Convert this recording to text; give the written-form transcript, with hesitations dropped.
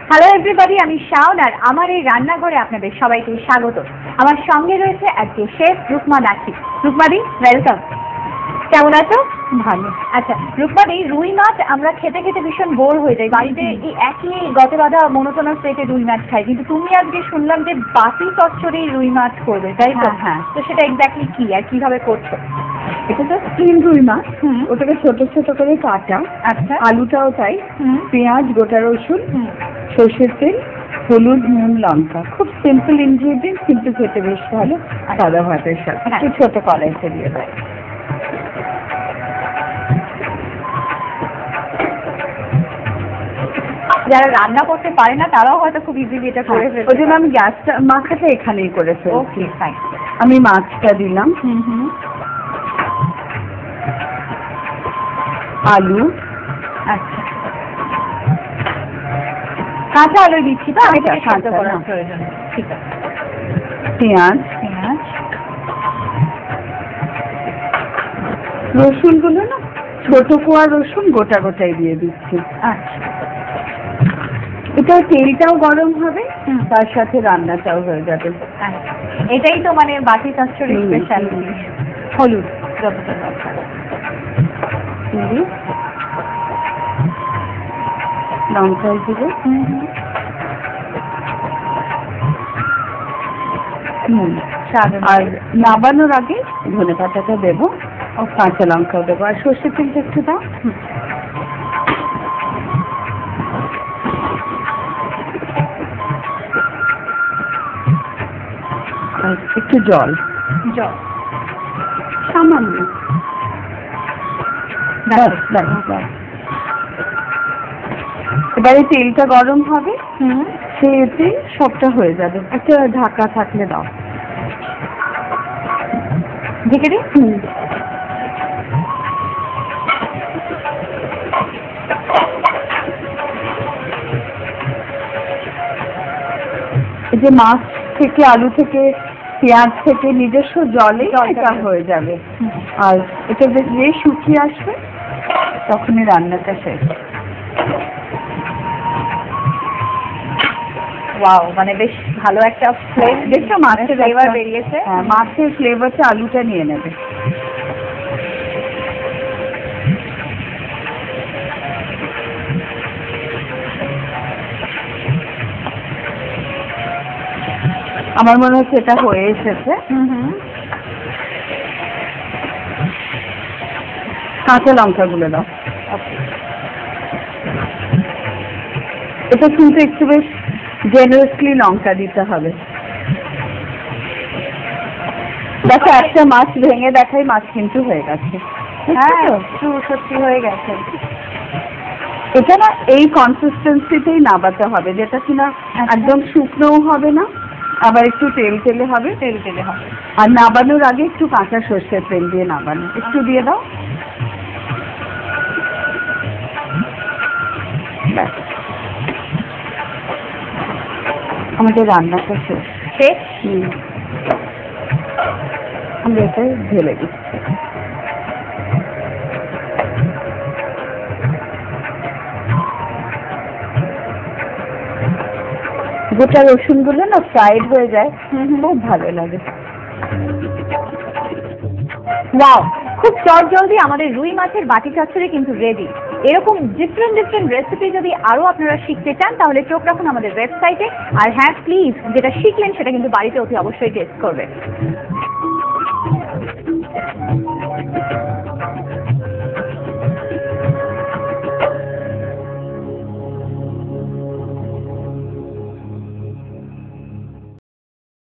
Hello everybody, আমি শাওন আর আমার এই রান্নাঘরে আপনাদের সবাইকে স্বাগত। আমার সঙ্গে রয়েছে আজকে শেফ রুকমা নাকি। রুকমাদি, ওয়েলকাম। কেমন আছো? ভালো। আচ্ছা রুকমাদি, রুই মাছ আমরা খেতে খেতে ভীষণ বোর হয়ে যাই, বাড়িতে এই একই গতে বাঁধা মোনোটোনাস প্লেটে রুই মাছ খাই, কিন্তু তুমি আজকে শুনলাম যে বাতি চচ্চড়ি রুই মাছ করবে, তাই তো? হ্যাঁ। তো সেটা এক্স্যাক্টলি কি আর কিভাবে করছো? এটা তো স্টিম রুই মাছ, ওটাকে ছোট ছোট করে কাটা। আচ্ছা। আলুটাও তাই। পেঁয়াজ, গোটা রসুন, সর্ষের তেল, হলুদ, নুন, লঙ্কা। খুব সিম্পল ইনগ্রিডিয়েন্ট, কিন্তু খেতে বেশ ভালো সাদা ভাতের সাথে। একটু ছোট কড়াইতে দিয়ে দেয়। যারা রান্না করতে পারে না তারাও হয়তো খুব ইজিলি এটা করে ফেলবে। ওই জন্য আমি গ্যাসটা মাখাটা এখানেই করে ফেলছি। Okay fine. আমি মাছটা দিলাম, আলু, আচ্ছা কাঁচা আলু দিচ্ছি তো, আমি এটাকে সেদ্ধ করার প্রয়োজন। ঠিক আছে। পেঁয়াজ, রসুনগুলো না ছোট কোয়া রসুন গোটা গোটাই দিয়ে দিচ্ছি। আচ্ছা, এটা তেলটাও গরম হবে, তার সাথে রান্নাটাও হয়ে যাবে। এটাই তো মানে বাটি চচ্চড়ির স্পেশালিটি। হলুদ যতটা দরকার, লঙ্কা দিব, আর নামানোর আগে ধনে পাতাটা দেবো, কাঁচা লঙ্কাও দেবো, আর সর্ষের তেলটা একটু দাও। একটু জল সামান্য। এবারে তেলটা গরম হবে, সেতে সবটা হয়ে যাবে। একটা ঢাকা থাকলে দাও, ঢেকে দিই। এই যে মাছ থেকে, আলু থেকে, পেঁয়াজ থেকে নিজস্ব জলে এটা হয়ে যাবে, আর এটা যে শুকিয়ে আসবে তখনই রান্নাটা শেষ। ওয়াও, মানে বেশ ভালো একটা ফ্লেভার, দেখছো মাছের ফ্লেভার বেরিয়েছে। হ্যাঁ, মাছের ফ্লেভারটা আলুটা নিয়ে নেবে। আমার মনে হচ্ছে এটা হয়ে এসেছে। কাঁচা লঙ্কাগুলো দাও। এটা কিন্তু একটু বেশ জেনারেসলি লঙ্কা দিতে হবে। দেখো, একটা মাছ ভেঙে দেখাই, মাছ কিন্তু হয়ে গেছে। হ্যাঁ, সত্যি হয়ে গেছে। এটা না এই কনসিস্টেন্সিতেই নাবাতে হবে, যেটা কিনা একদম শুকনোও হবে না, আবার একটু তেল তেলে হবে। আর নাবানোর আগে একটু কাঁচা সর্ষের তেল দিয়ে নাবানো। একটু দিয়ে দাও। আমাদের রান্নাটা শেষ। আমরা এটাই ঢেলে দিচ্ছি। গোটা রসুনগুলো না ফ্রাইড হয়ে যায়, খুব ভালো লাগে। ওয়াও, খুব চটজলদি আমাদের রুই মাছের বাটি চচ্চড়ি কিন্তু রেডি। এরকম ডিফারেন্ট রেসিপি যদি আরো আপনারা শিখতে চান তাহলে চোখ রাখুন আমাদের ওয়েবসাইটে। আর হ্যাঁ প্লিজ, যেটা শিখলেন সেটা কিন্তু বাড়িতে অতি অবশ্যই টেস্ট করবে।